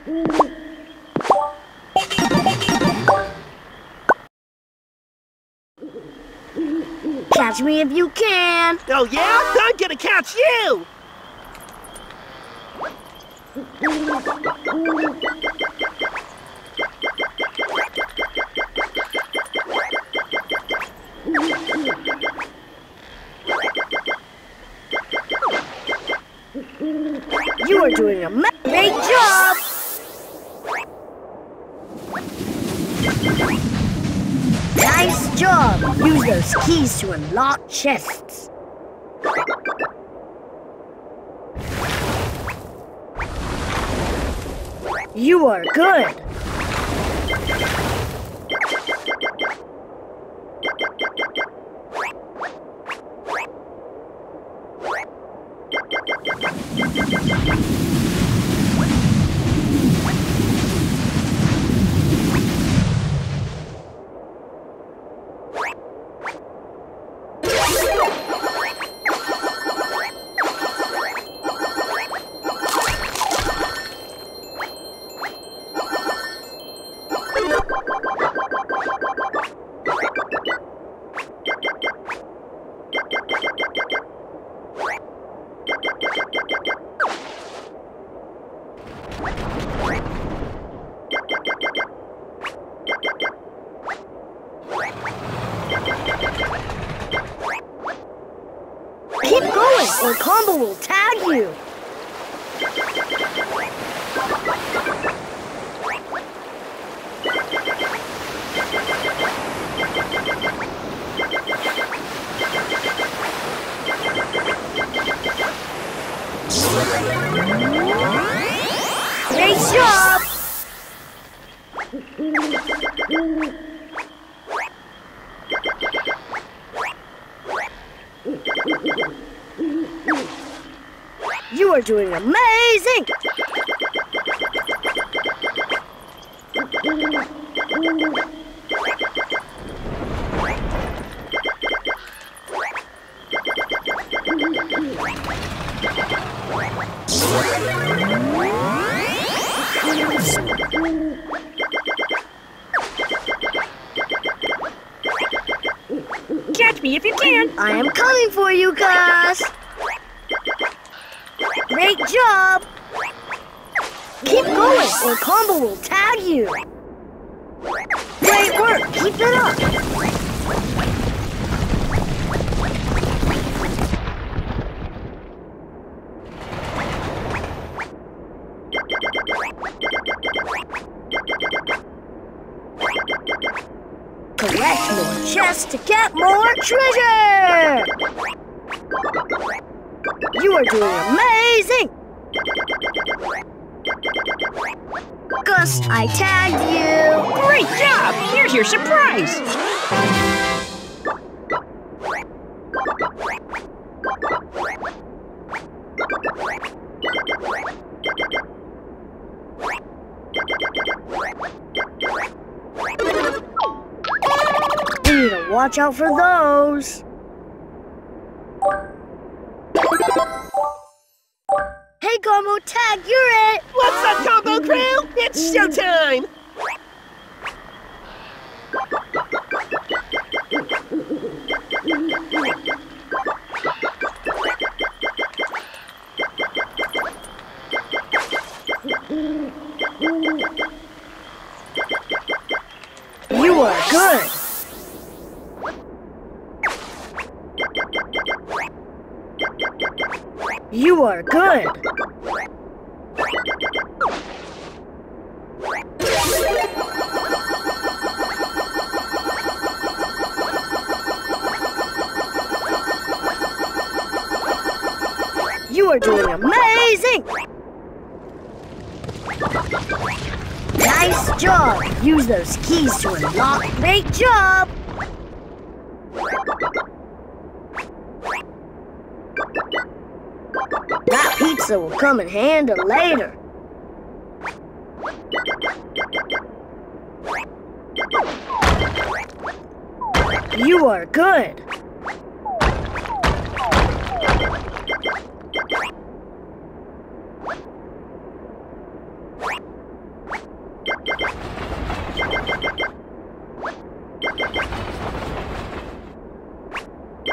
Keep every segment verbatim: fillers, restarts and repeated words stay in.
Catch me if you can. Oh yeah? I'm gonna catch you! You are doing a great job! Nice job! Use those keys to unlock chests. You are good! Keep going, or Combo will tag you. Great job! You are doing amazing! Catch me if you can. I am coming for you, Gus. Great job. Keep going, or Combo will tag you. Great work. Keep it up. Collect more chests to get more treasure! You are doing amazing! Gus, I tagged you! Great job! Here's your surprise! We need to watch out for those. Hey, Combo, tag, you're it! What's up, Combo Crew? It's showtime! You are good! You are good! You are doing amazing! Nice job! Use those keys to unlock. Great job! That pizza will come in handy later. You are good.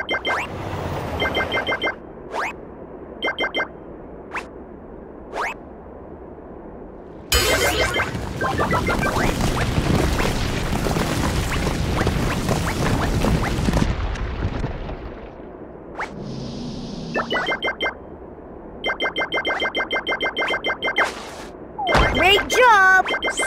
Great job!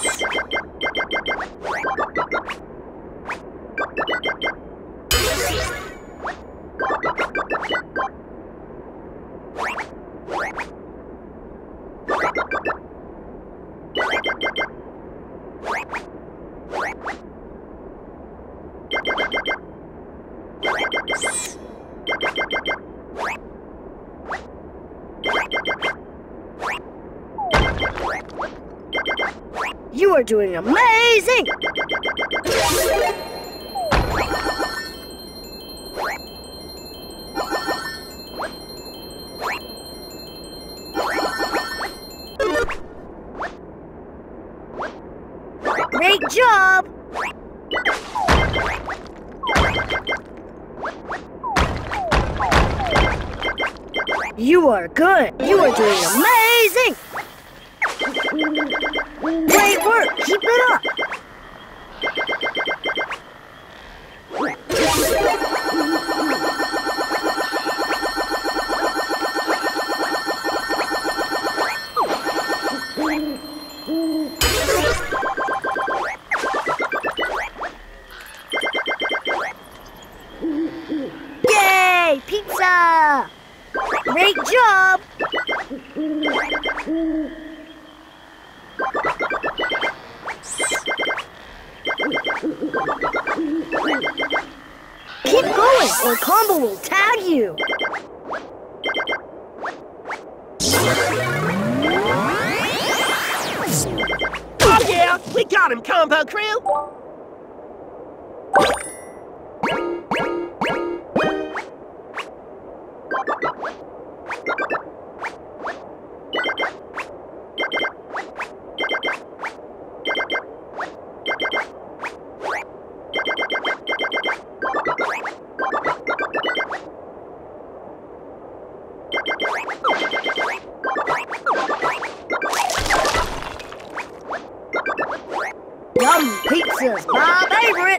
You are doing amazing! Great job! You are good! You are doing amazing! Great work! Keep it up! Yay! Pizza! Great job! Keep going, or Combo will tag you! Oh yeah, we got him, Combo Crew! Yum pizza's my favorite!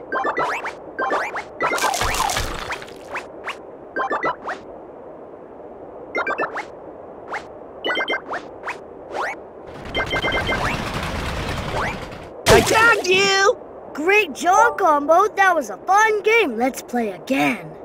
I tagged you! Great job, Combo! That was a fun game! Let's play again!